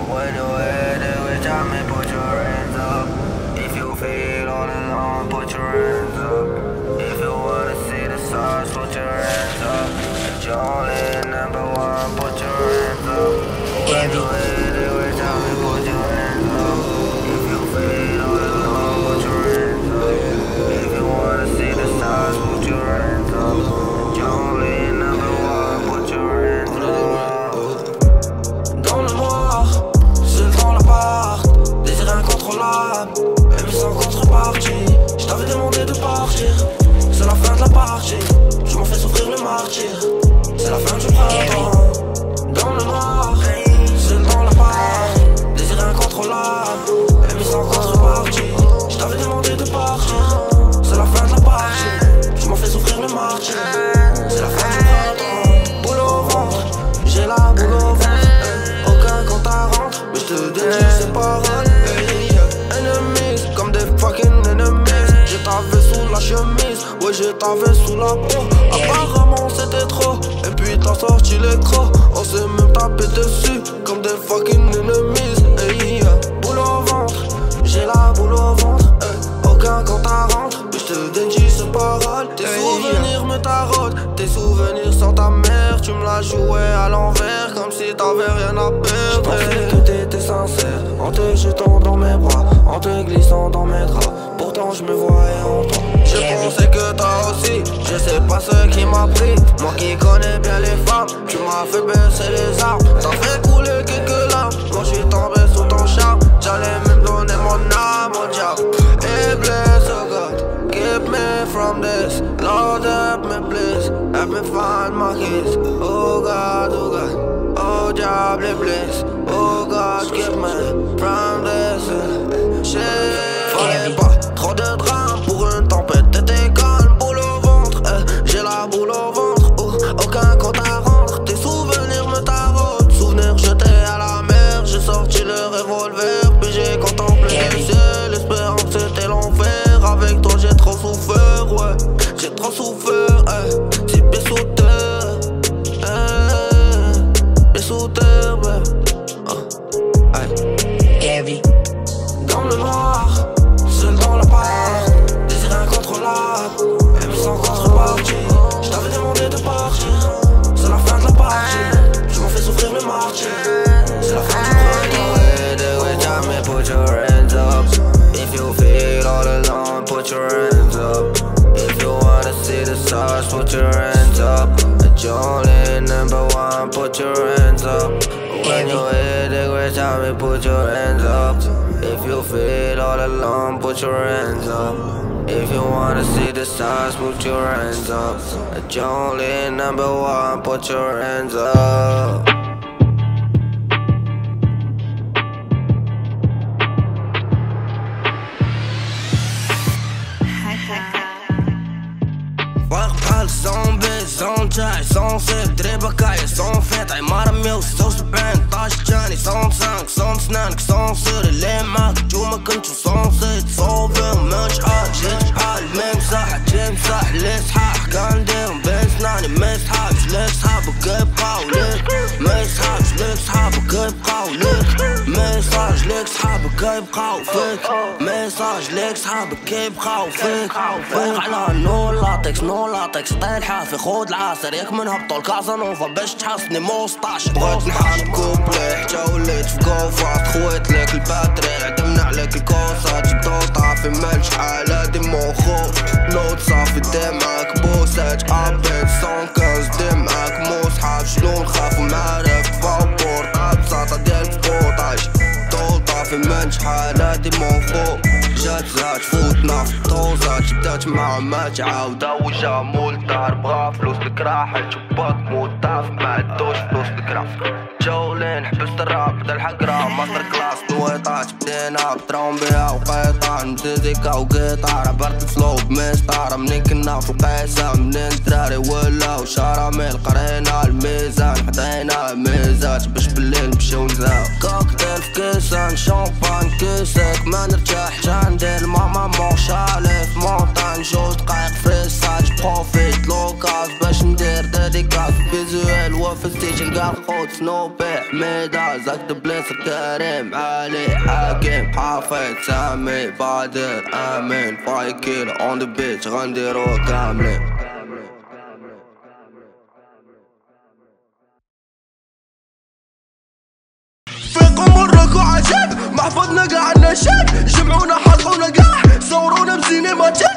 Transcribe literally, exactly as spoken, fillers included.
When you hear the way, tell me put your hands up. If you feel all alone, put your hands up. If you wanna see the stars, put your hands up. If you're only number one, put your hands up. When you hear the way, tell me put your hands up. If you feel all alone, put your hands up. If you wanna see the stars, put your hands up. If you're only number one, put your hands up. Dans le noir, seul dans l'appart, désir incontrôlable, et sans contrepartie. Je t'avais demandé de partir, c'est la fin de la partie. Tu m'en fais souffrir le martyr, c'est la fin du printemps. Dans le noir, seul dans l'appart, désir incontrôlable, et sans contrepartie. Je t'avais demandé de partir, c'est la fin de la partie. Tu m'en fais souffrir le martyr, c'est la fin du printemps. Boule au ventre, j'ai la boule au ventre. Quand t'arrentres, mais je te dédie ces paroles. Hey, yeah. Enemies, comme des fucking enemies. Je t'avais sous la chemise, ouais je t'avais sous la peau. Apparemment c'était trop, et puis t'as sorti l'écran. On s'est même tapé dessus, comme des fucking enemies. Hey, yeah. Boule au ventre, j'ai la boule au ventre. Hey. Aucun quand t'arrentres, mais je te dédie ces paroles. Tes hey, souvenirs yeah. me taraudent, tes souvenirs sans ta mère. Tu me l'as joué à l'envers, comme si t'avais rien à perdre. Je pensais que t'étais sincère, en te jetant dans mes bras, en te glissant dans mes draps. Pourtant je me voyais en toi. Je pensais que toi aussi, je sais pas ce qui m'a pris. Moi qui connais bien les femmes, tu m'as fait baisser les armes. T'as fait couler quelques larmes, moi je suis tombé sous ton charme. J'allais même donner mon âme au diable. Et bless, oh God, keep me from this. Lord help me please, help me find my keys. Oh God, oh God. Oh diable bliss, oh God, keep me from this shit. Fallait pas trop de drame pour une tempête, t'étais calme, boule au ventre, eh. J'ai la boule au ventre, oh, aucun compte à rendre. Tes souvenirs me taraudent, souvenirs jetés à la mer. J'ai sorti le revolver, puis j'ai contemplé le ciel. L'espérance c'était l'enfer, avec toi j'ai trop souffert, ouais. J'ai trop souffert, eh. Six pieds sous terre, eh. Sous terre, oh. Hey. Dans le noir, seul dans l'appart, désir incontrôlable, et sans contrepartie. Je t'avais demandé de partir, c'est la fin de la partie. Tu m'en fais souffrir le martyr, c'est la fin du printemps. Put your hands up. If you feel all alone, put your hands up. If you wanna see the stars, put your hands up. You're only number one, put your hands up. When you hear the great time, me put your hands up. If you feel all alone, put your hands up. If you wanna see the stars, put your hands up. You're only number one, put your hands up. Sans baiser, sans jail, sans sip, dribbakaille, sans fête. Ay marmil, zo spent, taş Johnny, sans zank, sans snack, sans sir, ليمك جوما كنت sans زيت، صوبهم مش حال، جيت حال، ممسح، جمسح، لصحاح، كان ديهم بين سناني، ما يسحابش، ليك صحابك يبقاو ليك، ما يسحابش، ليك صحابك يبقاو ليك، ما يصاج، ليك صحابك يبقاو فيك، ما يصاج، ليك صحابك يبقاو فيك، فيك على نو لاتكس، نو لاتكس، طير حافي خود العاسر، ياك من هبطو الكازانوفا باش تحسني موسطاش. بغيت نحل كوبلي حتى وليت في كوفاست، خويت لك الباتري عدمنا عليك الكوسات، جبتو طافي مال شحال هادي موخو، نوت صافي دمعك بوسات، ابيت سون كنز دمعك مو صحاب، شنو نخاف معرفت فابور، بساطة ديال فوطاج، طول طافي من شحال هادي موخو، جات زاد فوتنا في الطوزات، بدات مع ما تعاودا وجا مول الدار، بغا فلوس الكراحل شباك موطاف معدوش فلوس الكراف، جولين حبست الراب بدا الحقرا، ماستر كلاس نويطات بدينا بترومبيا وقيطار، مزيكا وقيطار، عبرت الفلو بمسطارة، منين كنا في القيسة منين دراري ولاو شراميل، قرينا الميزان حطينا ميزات باش بالليل نمشيو نزاو، كوكتيل في كيسان شامبان كيسك ما نرتاحش، عندي ماما مون شالي في مونطان، جوج دقايق فريساج بروفيت لوكاز باش ندير ديديكاس فيزوال وفي ستيج القدس نوبي حميدة زاك دبليس كريم علي حاكم حافظ سامي بادر امين فايكيل اون ذا بيتش غنديرو كاملين. فيقوا مركوا عجب محفظنا قاع النشاد جمعونا حلقونا قاع صورونا بسينماتيك